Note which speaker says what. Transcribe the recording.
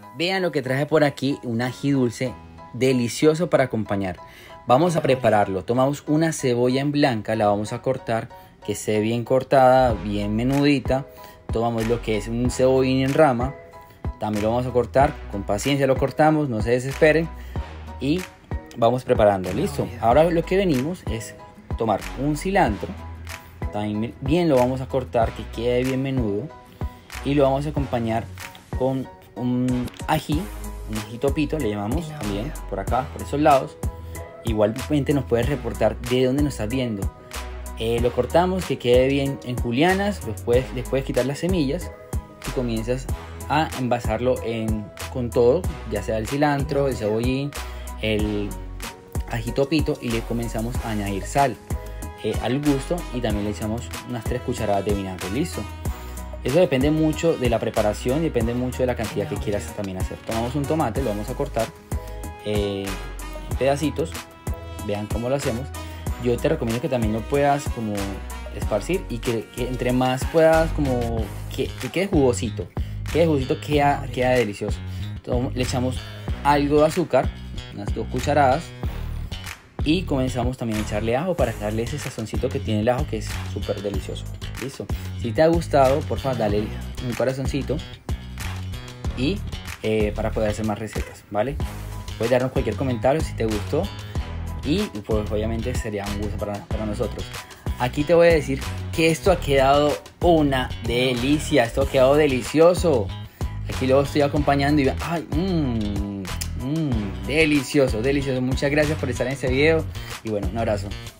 Speaker 1: Vean lo que traje por aquí, un ají dulce delicioso para acompañar. Vamos a prepararlo. Tomamos una cebolla en blanca, la vamos a cortar, que esté bien cortada, bien menudita. Tomamos lo que es un cebollín en rama, también lo vamos a cortar, con paciencia lo cortamos, no se desesperen. Y vamos preparando, listo. Ahora lo que venimos es tomar un cilantro, también bien lo vamos a cortar, que quede bien menudo. Y lo vamos a acompañar con un ají topito, le llamamos también, por acá, por esos lados. Igualmente nos puedes reportar de dónde nos estás viendo. Lo cortamos que quede bien en julianas, les puedes quitar las semillas y comienzas a envasarlo con todo, ya sea el cilantro, el cebollín, el ají topito, y le comenzamos a añadir sal al gusto, y también le echamos unas 3 cucharadas de vinagre. Listo. Eso depende mucho de la preparación, depende mucho de la cantidad que quieras también hacer. Tomamos un tomate, lo vamos a cortar en pedacitos. Vean cómo lo hacemos. Yo te recomiendo que también lo puedas como esparcir, y que entre más puedas como que quede jugosito. Queda delicioso. Entonces, le echamos algo de azúcar, unas 2 cucharadas. Y comenzamos también a echarle ajo para darle ese sazoncito que tiene el ajo, que es súper delicioso. Listo. Si te ha gustado, por favor, dale un corazoncito. Y para poder hacer más recetas, ¿vale? Puedes darnos cualquier comentario si te gustó. Y pues obviamente sería un gusto para nosotros. Aquí te voy a decir que esto ha quedado una delicia. Esto ha quedado delicioso. Aquí lo estoy acompañando y ¡ay! Delicioso, delicioso. Muchas gracias por estar en este video. Y bueno, un abrazo.